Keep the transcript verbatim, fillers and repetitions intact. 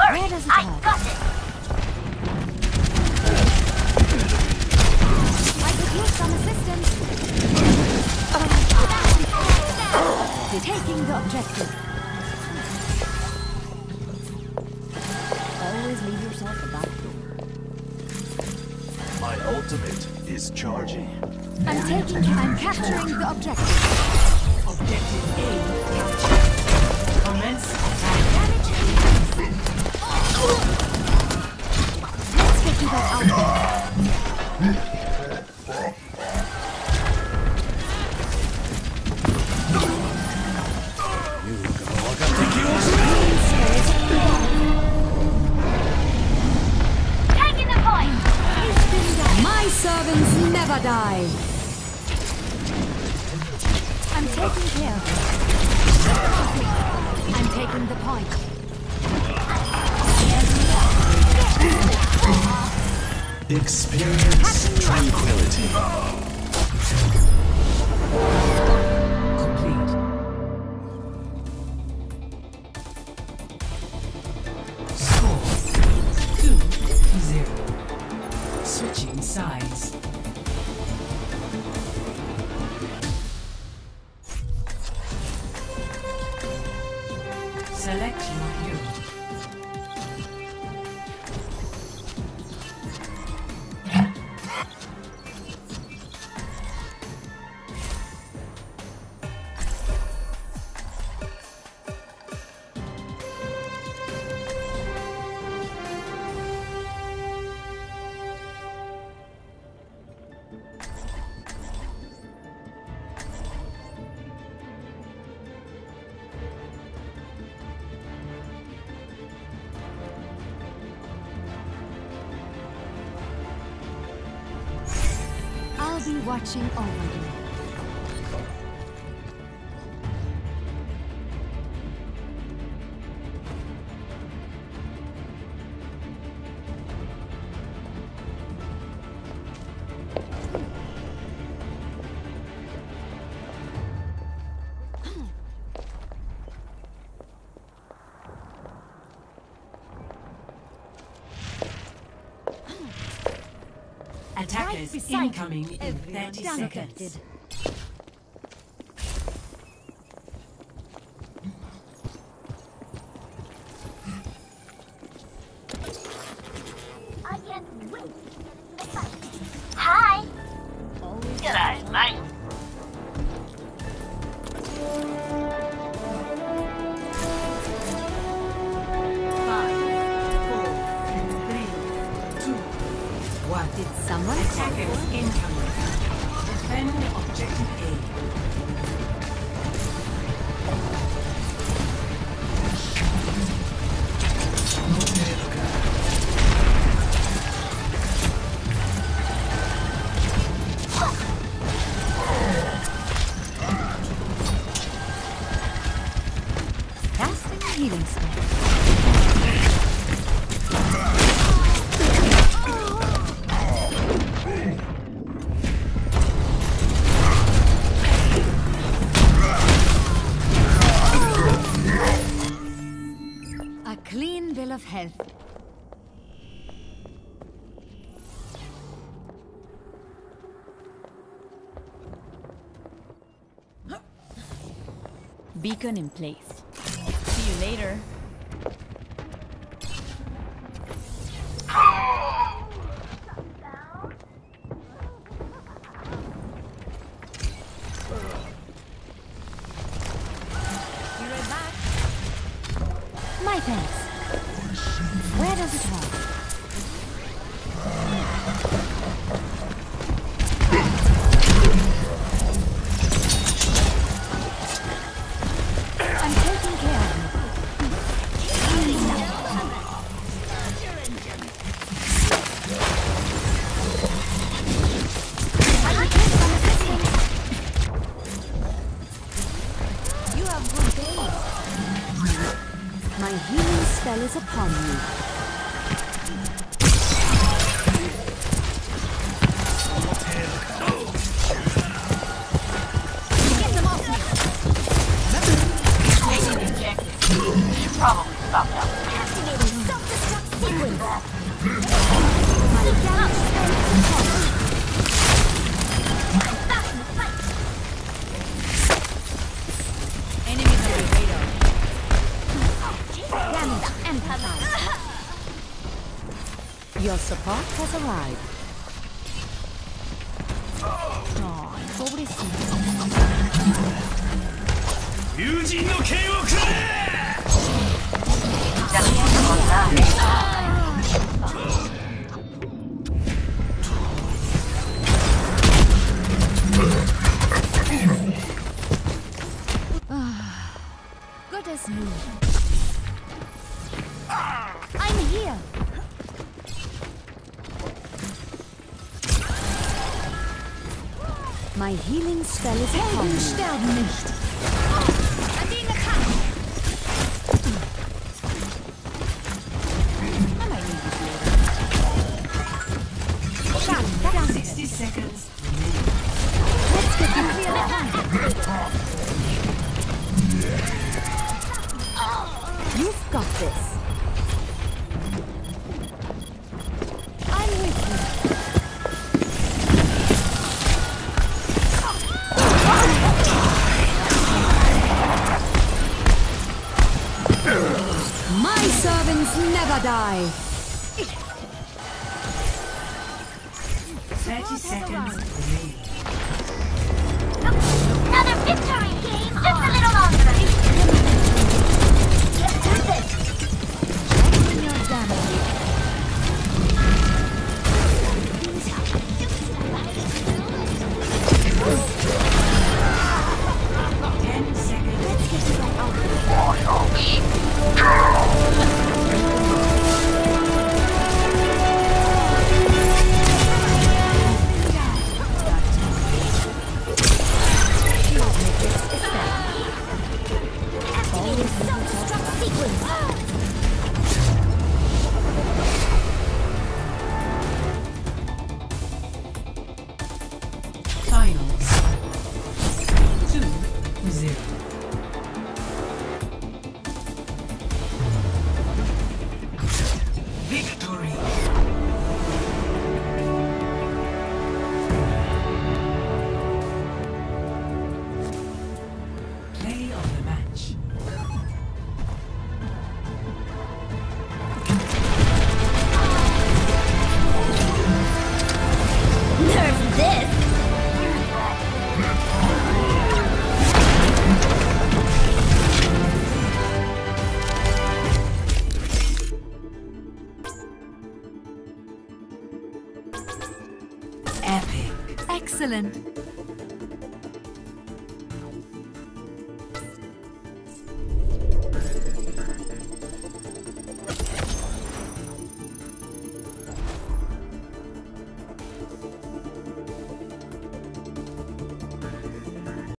Hurry! Where does it I hurt? got it! I could use some assistance. Taking the objective. Always leave yourself a back door. My ultimate is charging. I'm taking. I'm capturing the objective. Objective A captured. Commence attack. Let's get you that out there. Taking the point! My servants never die. I'm taking care of it. I'm taking the point. Experience tranquility. Complete. Score two zero. Switching sides. Select your hero. I'll be watching over you. Attackers beside incoming in Everyone thirty done seconds. affected. I can't wait! Hi! G'day, mate! Five, four, three, two, one. Did someone call Attackers for it? incoming. Defend objective A. Casting a healing spell. A clean bill of health. Beacon in place. See you later. Be right back. My thanks. Where does it hurt? I'm taking care of you. You have good days. My healing spell is upon you. Get them off me. Taking the objective. You should probably stop now. Your support has arrived. Oh, pobrecito. 友人の剣をくれ Good as new. I'm here. My healing spell is upon me. Sterben nicht. sixty seconds. Let's get you clear. You've got this. I'm with you. My servants never die. thirty seconds remaining. Another victory game! Just a little longer! Checking your damage. ten seconds. Let's get you back out there. Finals. two zero.